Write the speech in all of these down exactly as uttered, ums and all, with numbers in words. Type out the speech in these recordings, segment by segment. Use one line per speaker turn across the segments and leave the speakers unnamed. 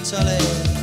Chale.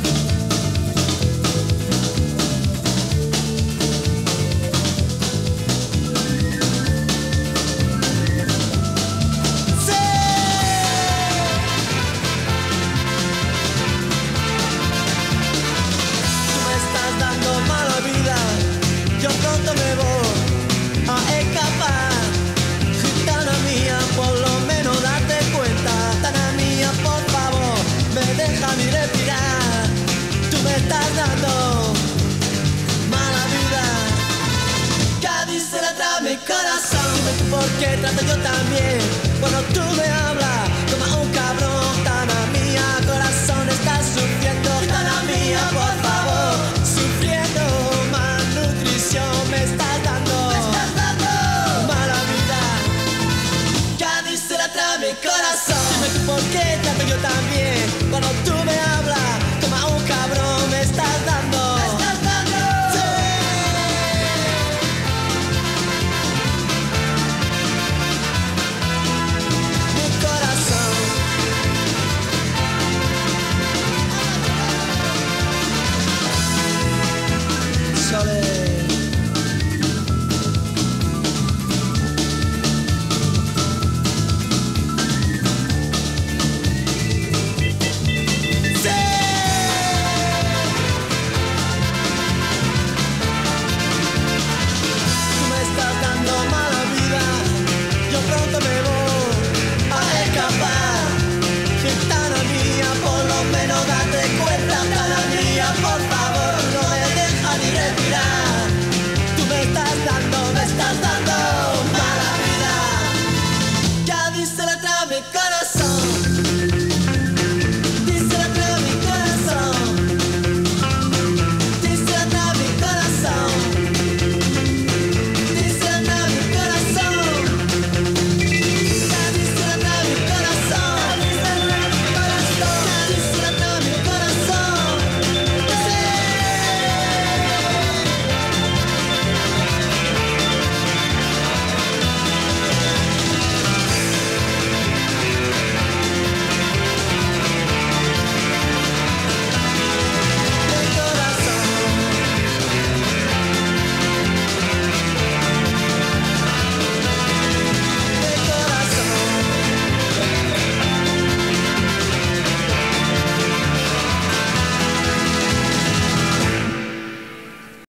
Yo pronto me voy a escapar. Gitana mía, por lo menos date cuenta. Gitana mía, por favor, me deja ni respirar. Tú me estás dando mala vida. Cádiz se la trae mi corazón. Dime tú por qué trato yo también. Cuando tú me hablas como un cabrón. Gitana mía, corazón, estás sufriendo. Gitana mía, por favor, sufriendo. Me estás dando, me estás dando mala vida. Cádiz se la trae mi corazón. Dime tú por qué trato yo también.